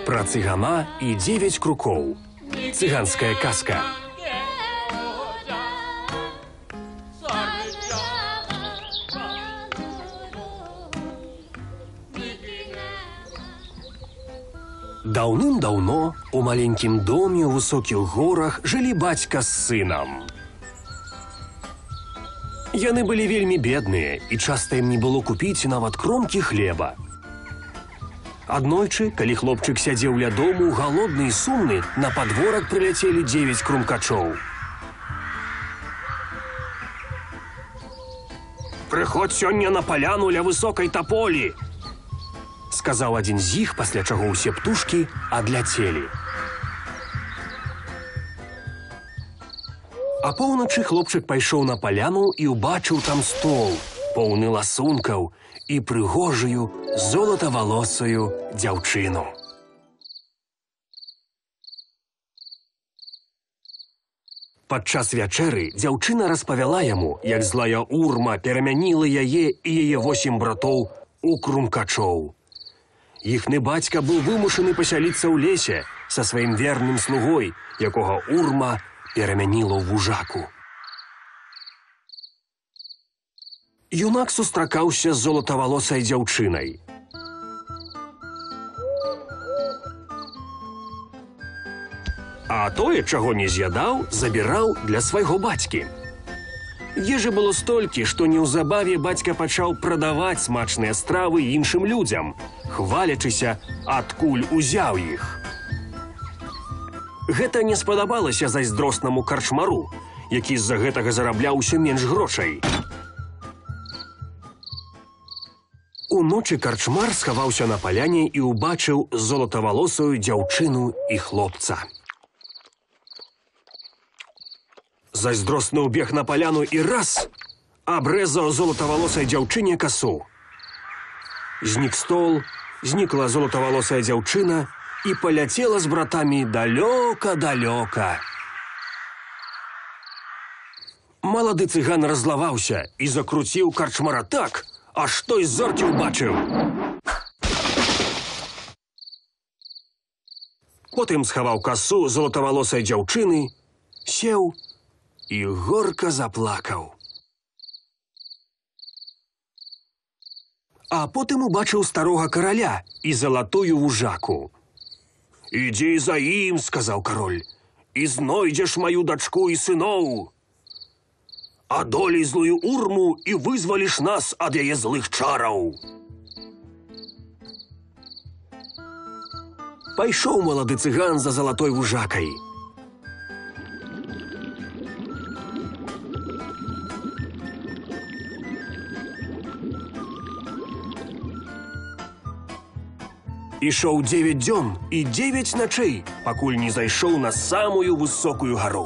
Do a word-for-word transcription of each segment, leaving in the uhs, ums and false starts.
Про цыгана и девять круков. Цыганская казка. Даўным-даўно у маленькім доме ў высокіх горах жылі бацька з сынам. Яны былі вельмі бедныя, і часта ім не было купіць нават кромкі хлеба. Аднойчы, калі хлопчык сядзеў ля дому, галодны і сумны, на падворак прыляцелі дзевяць крумкачоў. «Прыходзь сёння на паляну ля высокай таполі», — сказаў адзін з іх, пасля чаго ўсе птушкі адляцелі. Апоўначы хлопчык пайшоў на паляну і ўбачыў там стол, поўны ласункаў і прыгожую золатавалосую дзяўчыну. Падчас вячэры дзяўчына распавяла яму, як злая урма перамяніла яе і яе восем братоў у крумкачоў. Іхны бацька быў вымушаны пасяліцца ў лесе са сваім верным слугой, якога урма перамяніла ў вужаку. Юнак сустракаўся з золатавалосай дзяўчынай. А тое, чаго не з'ядаў, забіраў для свайго бацькі. Ежы было столькі, што неўзабаве бацька пачаў прадаваць смачныя стравы іншым людзям, хвалячыся, адкуль узяў іх. Гэта не спадабалася зайздроснаму карчмару, які з-за гэтага зарабляў усё менш грошай. Уночы карчмар схаваўся на паляне і ўбачыў золатавалосую дзяўчыну і хлопца. Зайздросны ўбег на паляну і раз абрэзаў золатавалосай дзяўчыне касу. Знік стол, знікла золатавалосая дзяўчына і паляцела з братамі далёка-далёка. Малады цыган раззлаваўся і закруціў карчмара так, аж той з зоркі ўбачыў. Потым схаваў касу золатавалосай дзяўчыны, сеў і горка заплакаў. А потым убачыў старога караля і залатую вужаку. «Ідзі за ім, — сказаў кароль, — і знойдзеш маю дачку і сыноў. Адолей злую урму і вызваліш нас ад яе злых чараў». Пайшоў малады цыган за залатой вужакай. Ішоў дзевяць дзён і дзевяць начэй, пакуль не зайшоў на самую высокую гару.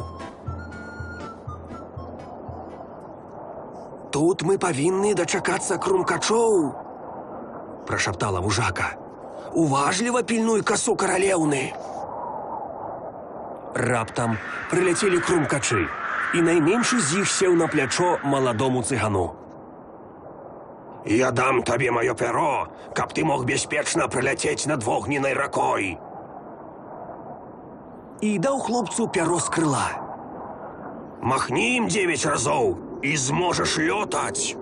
«Тут мы павінны дачакацца крумкачоў», – прашаптала вужака. «Уважліва пільнуй касу каралеўны». Раптам прыляцелі крумкачы, і найменшы з іх сеў на плячо маладому цыгану. «Я дам табе маё пяро, каб ты мог бяспечна прыляцець над вогненнай ракой». І даў хлопцу пяро з крыла. «Махні ім дзевяць разоў, і зможаш лётаць».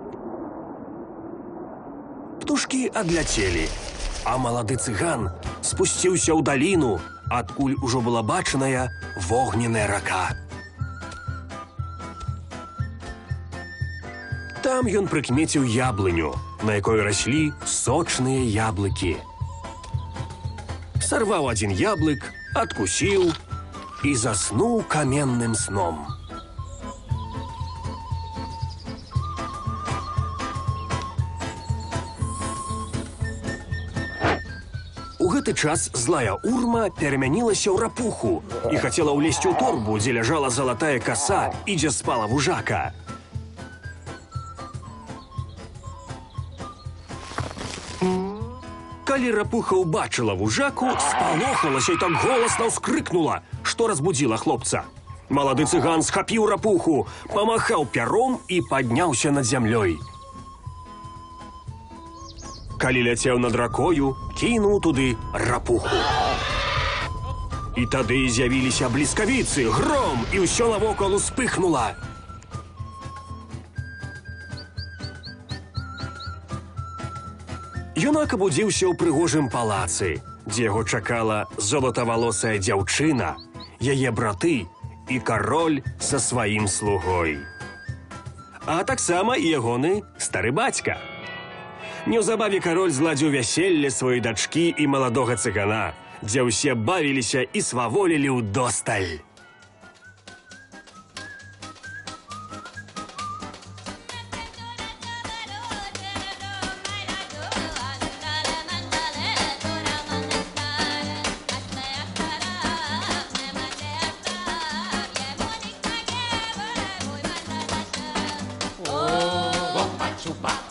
Птушкі адляцелі, а малады цыган спусціўся ў даліну, адкуль ужо была бачаная вогненная рака. Там ён прыкмеціў яблыню, на якой раслі сочныя яблыкі. Сарваў адзін яблык, адкусіў і заснуў каменным сном. У гэты час злая урма перамянілася ў рапуху і хацела ўлезці ў торбу, дзе ляжала залатая каса і дзе спала вужака. Калі рапуха ўбачыла вужаку, спалохалася і так голасна ўскрыкнула, што разбудзіла хлопца. Малады цыган схапіў рапуху, памахаў пяром і падняўся над зямлёй. Калі ляцеў над ракою, кінуў туды рапуху. І тады з'явіліся бліскавіцы, гром, і ўсё навокал успыхнула. Юнак абудзіўся ў прыгожым палацы, дзе яго чакала золатавалосая дзяўчына, яе браты і кароль са сваім слугой. А таксама і ягоны стары бацька. Неўзабаве кароль зладзіў вяселле сваёй дачкі і маладога цыгана, дзе ўсе бавіліся і сваволілі ўдосталь. Chupa.